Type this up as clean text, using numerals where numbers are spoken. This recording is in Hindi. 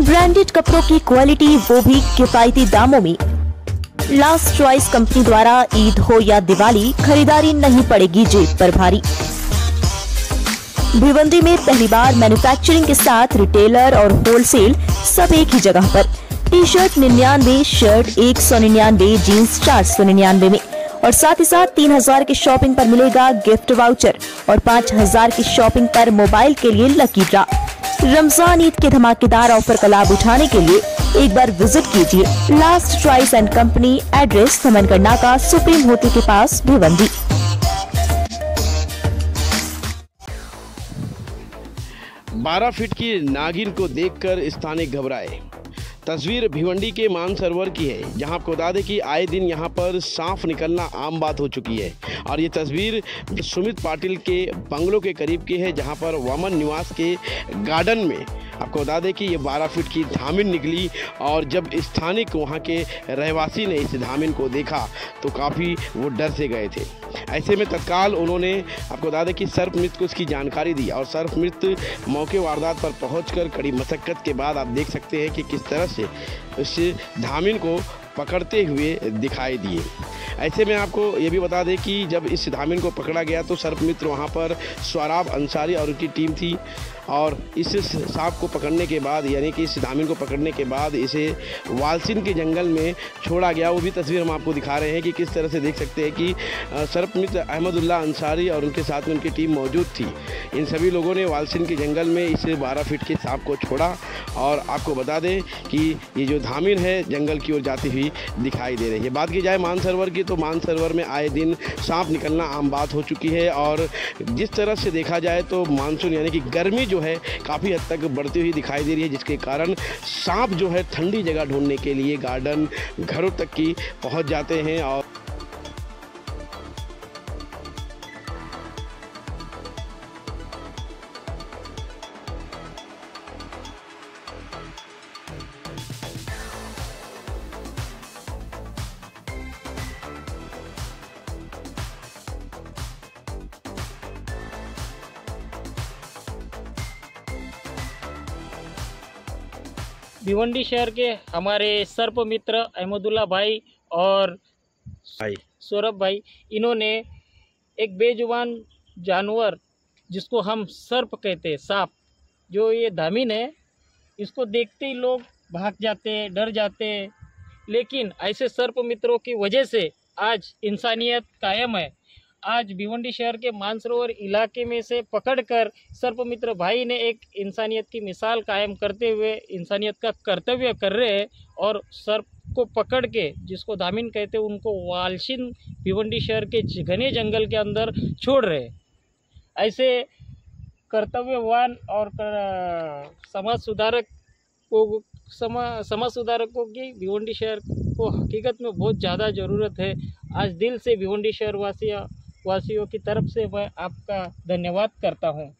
ब्रांडेड कपड़ों की क्वालिटी, वो भी किफायती दामों में। लास्ट चॉइस कंपनी द्वारा ईद हो या दिवाली, खरीदारी नहीं पड़ेगी जेब पर भारी। भिवंडी में पहली बार मैन्युफैक्चरिंग के साथ रिटेलर और होलसेल सब एक ही जगह पर। टी शर्ट 99, शर्ट 199, जीन्स 499 में, और साथ ही साथ 3000 की शॉपिंग पर मिलेगा गिफ्ट वाउचर और 5000 की शॉपिंग पर मोबाइल के लिए लकी ड्रा। रमजान ईद के धमाकेदार ऑफर का लाभ उठाने के लिए एक बार विजिट कीजिए last choice and company. Address Samangarh नाका, सुप्रीम होटल के पास, भिवंडी। 12 फीट की नागिन को देखकर स्थानीय घबराए। तस्वीर भिवंडी के मानसरोवर की है, जहां आपको बता दें कि आए दिन यहां पर सांप निकलना आम बात हो चुकी है। और ये तस्वीर सुमित पाटिल के बंगलों के करीब की है, जहां पर वामन निवास के गार्डन में आपको बता दें कि ये 12 फीट की धामिन निकली। और जब स्थानिक वहाँ के रहवासी ने इस धामिन को देखा तो काफ़ी वो डर से गए थे। ऐसे में तत्काल उन्होंने आपको बता दें कि सर्पमित्र को इसकी जानकारी दी, और सर्पमित्र मौके वारदात पर पहुंचकर कड़ी मशक्कत के बाद आप देख सकते हैं कि किस तरह से उस धामिन को पकड़ते हुए दिखाई दिए। ऐसे में आपको ये भी बता दें कि जब इस धामिन को पकड़ा गया तो सर्पमित्र वहाँ पर स्वराब अंसारी और उनकी टीम थी। और इस सांप को पकड़ने के बाद, यानी कि इस धामिन को पकड़ने के बाद इसे वालसिन के जंगल में छोड़ा गया। वो भी तस्वीर हम आपको दिखा रहे हैं कि किस तरह से देख सकते हैं कि सर्पमित्र अहमदुल्ला अंसारी और उनके साथ में उनकी टीम मौजूद थी। इन सभी लोगों ने वालसिन के जंगल में इस 12 फीट के सांप को छोड़ा। और आपको बता दें कि ये जो धामिन है जंगल की ओर जाती हुई दिखाई दे रही है। बात की जाए मानसरोवर की, तो मानसरोवर में आए दिन सांप निकलना आम बात हो चुकी है। और जिस तरह से देखा जाए तो मानसून यानी कि गर्मी जो है काफ़ी हद तक बढ़ती हुई दिखाई दे रही है, जिसके कारण सांप जो है ठंडी जगह ढूंढने के लिए गार्डन, घरों तक की पहुंच जाते हैं। और भिवंडी शहर के हमारे सर्प मित्र अहमदुल्ला भाई और सौरभ भाई, इन्होंने एक बेजुबान जानवर जिसको हम सर्प कहते हैं, सांप, जो ये धामिन है, इसको देखते ही लोग भाग जाते हैं, डर जाते हैं। लेकिन ऐसे सर्प मित्रों की वजह से आज इंसानियत कायम है। आज भिवंडी शहर के मानसरोवर इलाके में से पकड़कर सर्प मित्र भाई ने एक इंसानियत की मिसाल कायम करते हुए इंसानियत का कर्तव्य कर रहे हैं। और सर्प को पकड़ के, जिसको धामिन कहते हैं, उनको वालसिन भिवंडी शहर के घने जंगल के अंदर छोड़ रहे हैं। ऐसे कर्तव्यवान और समाज सुधारकों की भिवंडी शहर को हकीकत में बहुत ज़्यादा ज़रूरत है। आज दिल से भिवंडी शहर वासियों की तरफ से मैं आपका धन्यवाद करता हूं।